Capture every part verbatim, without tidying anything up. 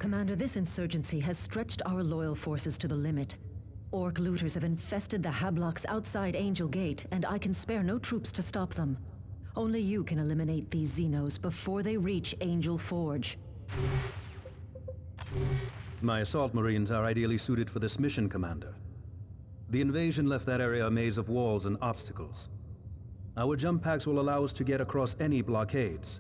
Commander, this insurgency has stretched our loyal forces to the limit. Orc looters have infested the Hablocks outside Angel Gate, and I can spare no troops to stop them. Only you can eliminate these Xenos before they reach Angel Forge. My assault marines are ideally suited for this mission, Commander. The invasion left that area a maze of walls and obstacles. Our jump packs will allow us to get across any blockades.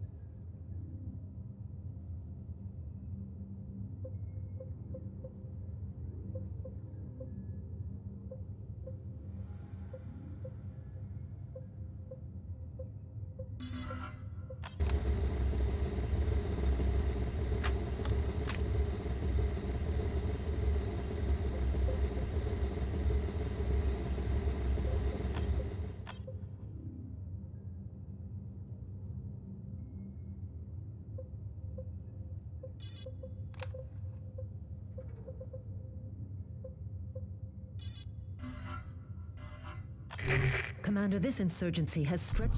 Commander, this insurgency has stretched...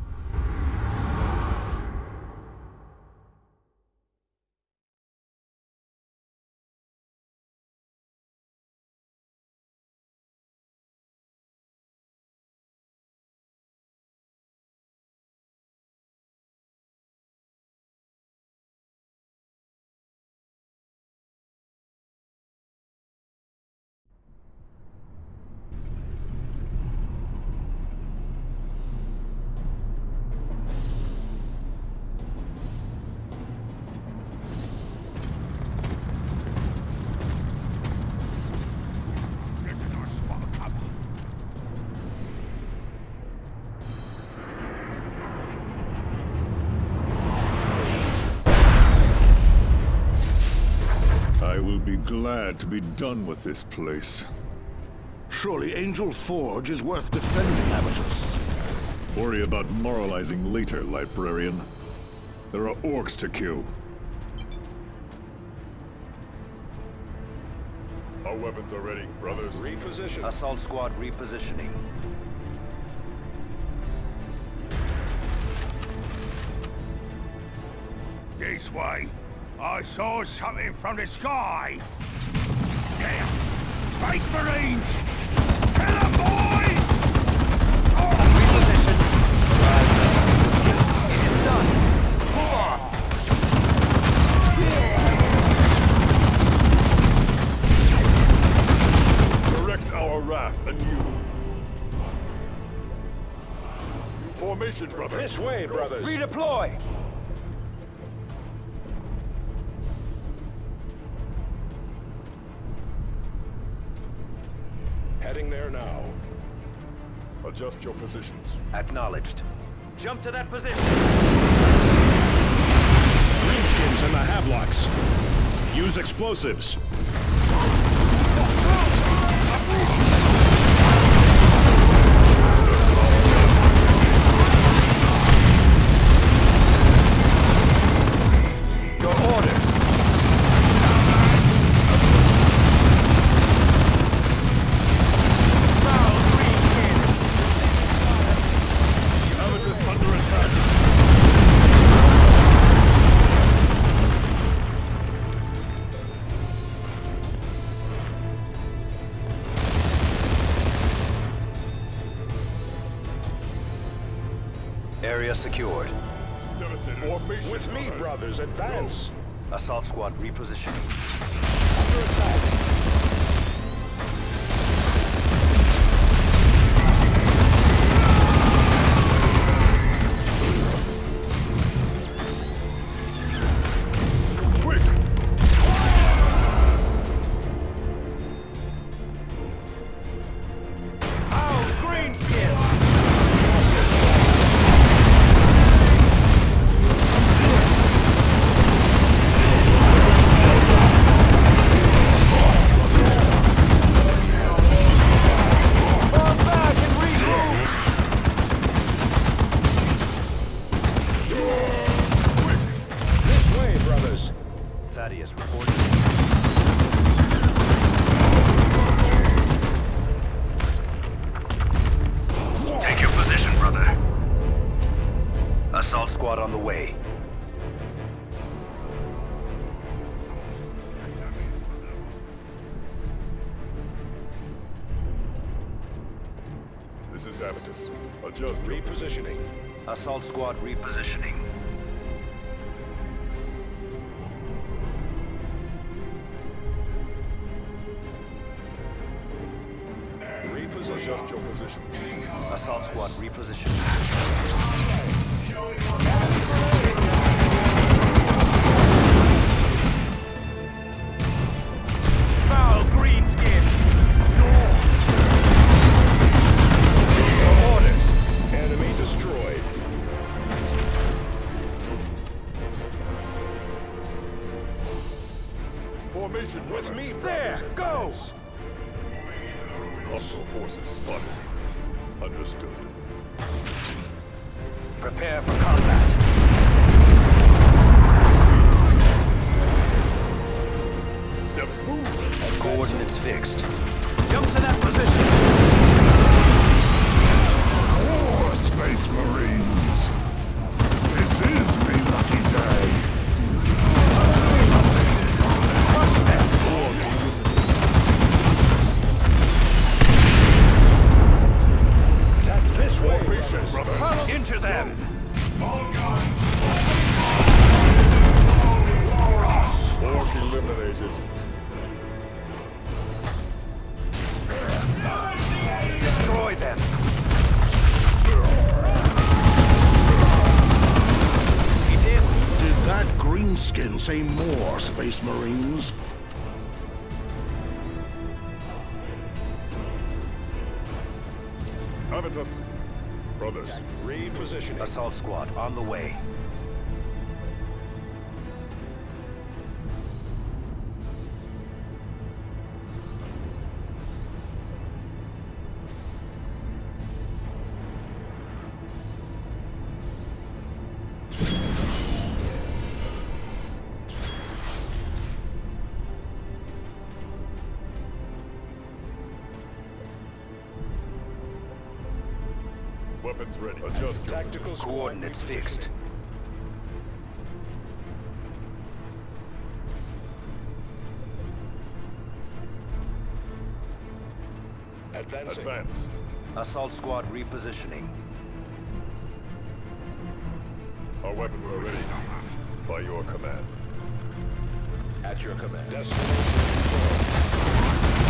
I will be glad to be done with this place. Surely Angel Forge is worth defending, Amatus. Worry about moralizing later, Librarian. There are orcs to kill. Our weapons are ready, brothers. Reposition. Assault squad repositioning. This way. I saw something from the sky. Damn! Space Marines! Kill them, boys! Oh. Reposition. It is done. Move on. Direct our wrath anew. Formation, brothers. This way, brothers. Redeploy. Heading there now. Adjust your positions. Acknowledged. Jump to that position. Greenskins and the Hablocks. Use explosives. Your orders. Area secured. Formation, With me, brothers, advance. Go. Assault squad repositioning. Under attack. Thaddeus reporting. Take your position, brother. Assault squad on the way. This is Avitus. Adjust repositioning. Assault squad repositioning. Reposition. Adjust your positions. Assault squad repositioning. Foul greenskin! Orders! Enemy destroyed. Formation with me. There! Go! Hostile forces spotted. Understood. Prepare for combat. Depth move. Coordinates fixed. Jump to that position. War, Space Marines! This is me lucky day! Crush them. Attack this way. Formation, brother. Into them. Orc eliminated. Destroy them. It is. Did that greenskin say more, Space Marines? Avitus. Brothers. Repositioning. Assault squad on the way. Weapons ready. Adjust tactical Coordinates fixed. Advancing. Advance. Assault squad repositioning. Our weapons are ready. By your command. At your command. Destination.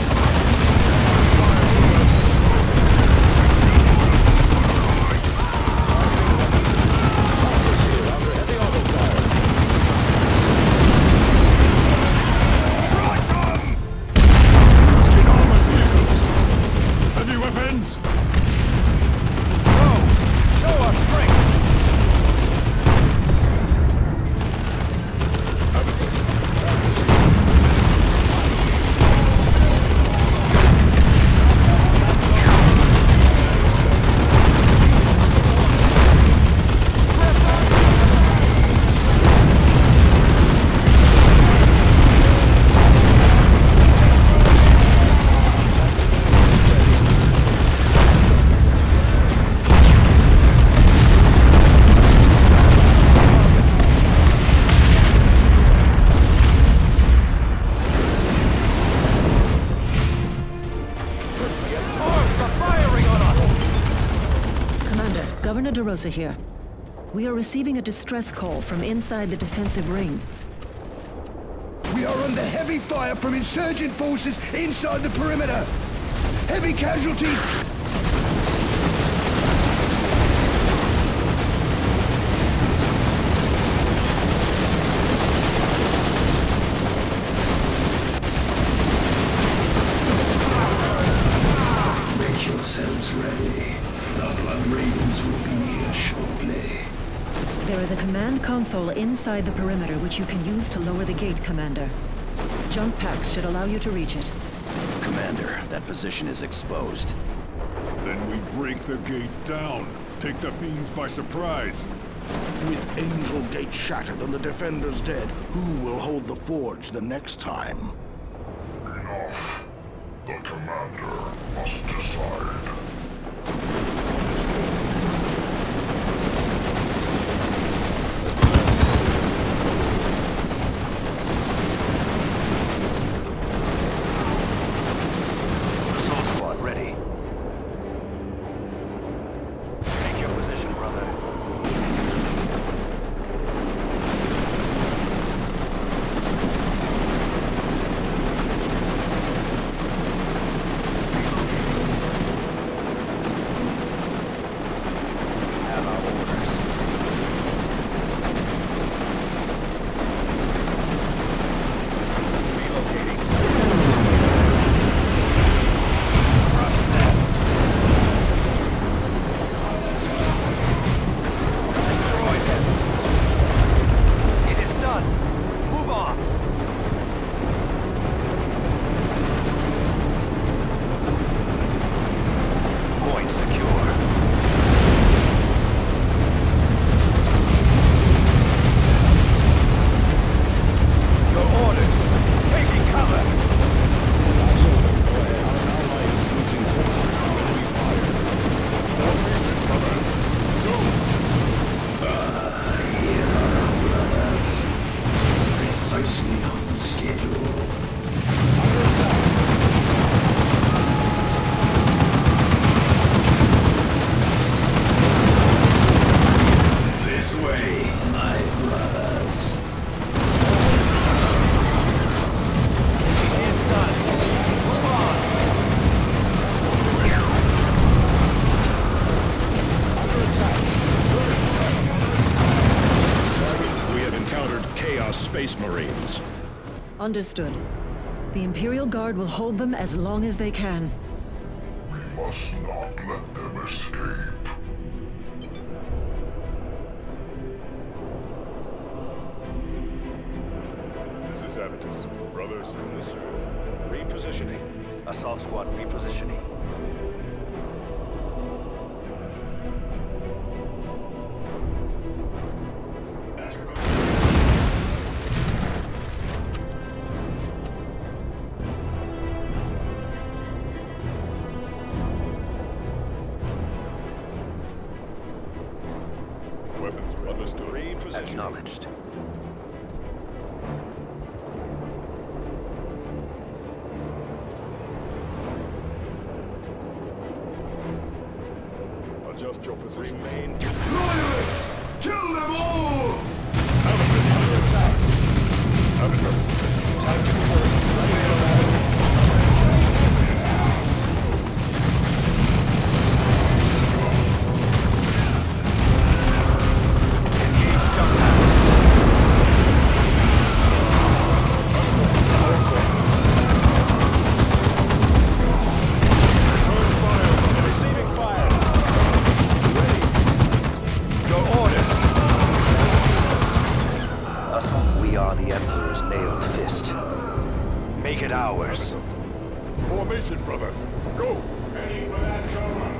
Governor DeRosa here. We are receiving a distress call from inside the defensive ring. We are under heavy fire from insurgent forces inside the perimeter! Heavy casualties! Make yourselves ready. The Blood Ravens will be here shortly. There is a command console inside the perimeter which you can use to lower the gate, Commander. Jump packs should allow you to reach it. Commander, that position is exposed. Then we break the gate down. Take the fiends by surprise. With Angel Gate shattered and the defenders dead, who will hold the forge the next time? Enough. The commander must decide. Assault squad ready. Understood. The Imperial Guard will hold them as long as they can. We must not let them escape. This is Avitus. Brothers from the Surf. Repositioning. Assault squad repositioning. Weapons understood. Repositioning. Acknowledged. Adjust your position. Remain. Loyalists! Kill them all! We are the Emperor's mailed fist. Make it ours. Formation, brothers. Go! Ready for that cover.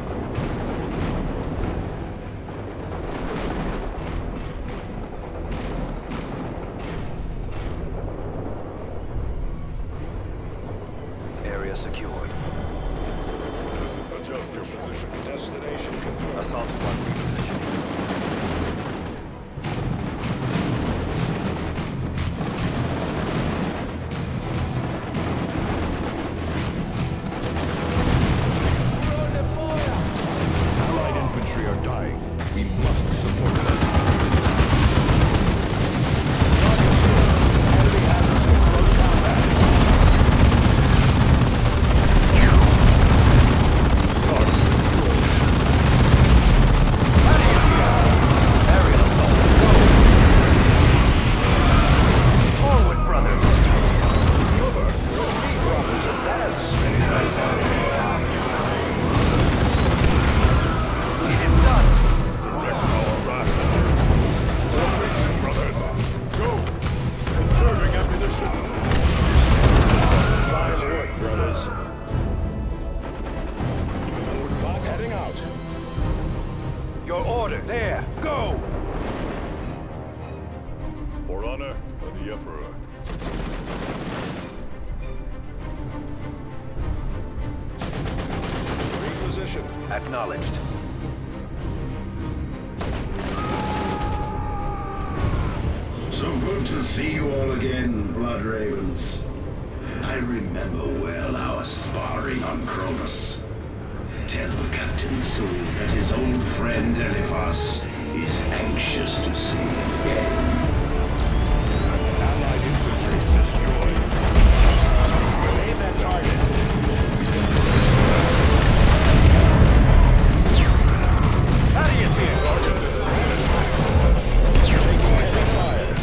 Area secured. This is adjust your positions. Destination confirmed. Assault squad repositioning. Your order, there, go! For honor and the Emperor. Reposition. Acknowledged. So good to see you all again, Blood Ravens. I remember well our sparring on Cronus. Tell Captain Thule that his old friend Eliphas is anxious to see him again. Allied infantry destroyed. Aim that target. Thaddeus here! Taking heavy fire.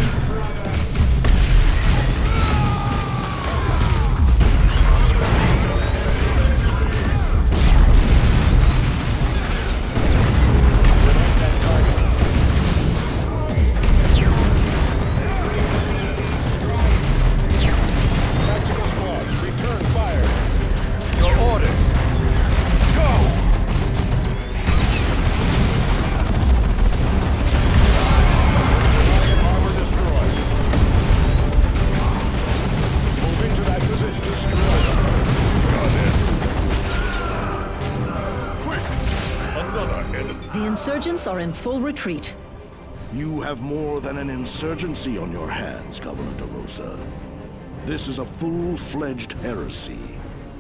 The insurgents are in full retreat. You have more than an insurgency on your hands, Governor De Rosa. This is a full-fledged heresy.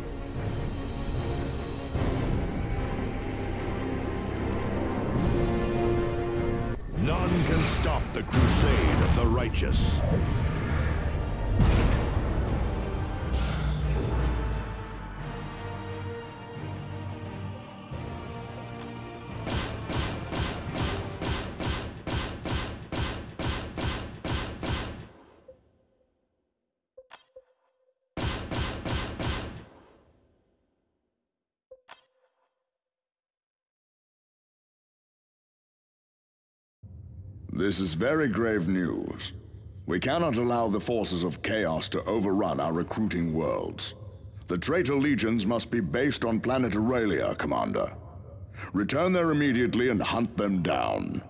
None can stop the crusade of the righteous. This is very grave news. We cannot allow the forces of chaos to overrun our recruiting worlds. The traitor legions must be based on planet Aurelia, Commander. Return there immediately and hunt them down.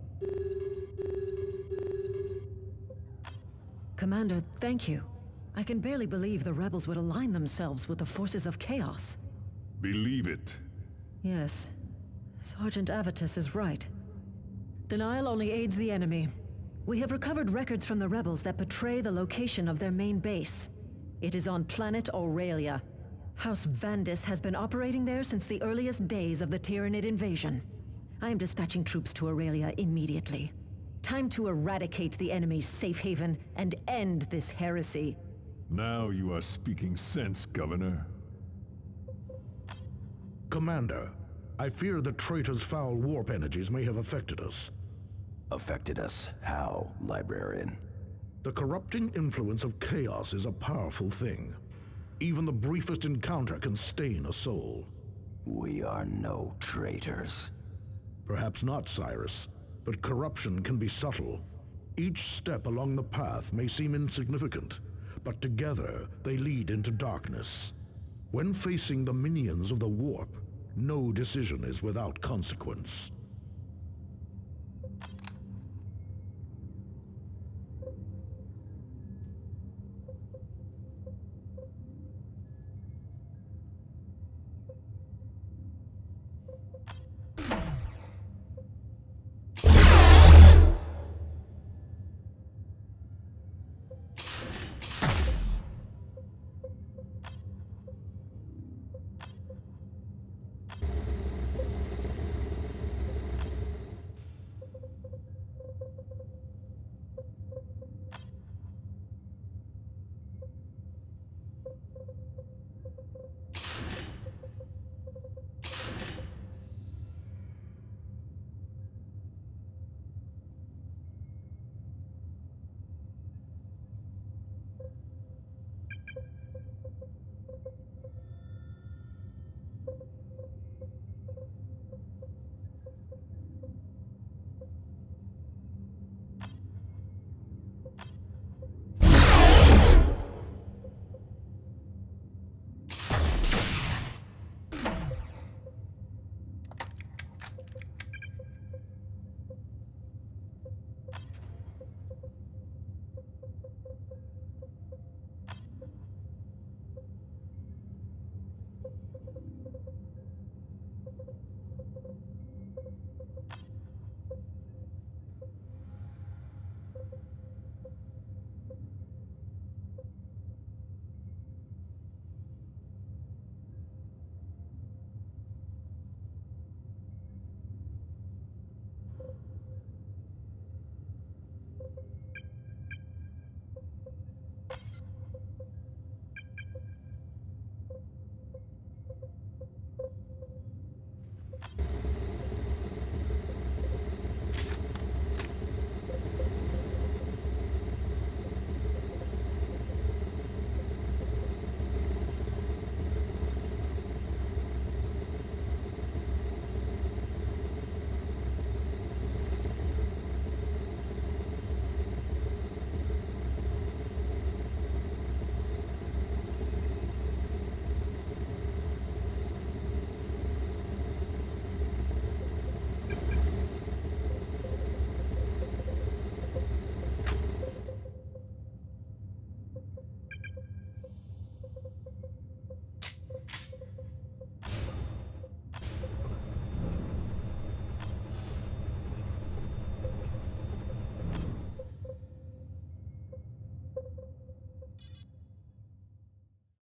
Commander, thank you. I can barely believe the rebels would align themselves with the forces of chaos. Believe it. Yes. Sergeant Avitus is right. Denial only aids the enemy. We have recovered records from the rebels that betray the location of their main base. It is on planet Aurelia. House Vandis has been operating there since the earliest days of the Tyranid invasion. I am dispatching troops to Aurelia immediately. Time to eradicate the enemy's safe haven and end this heresy. Now you are speaking sense, Governor. Commander, I fear the traitor's foul warp energies may have affected us. Affected us? How, Librarian? The corrupting influence of chaos is a powerful thing. Even the briefest encounter can stain a soul. We are no traitors. Perhaps not, Cyrus, but corruption can be subtle. Each step along the path may seem insignificant, but together they lead into darkness. When facing the minions of the warp, no decision is without consequence.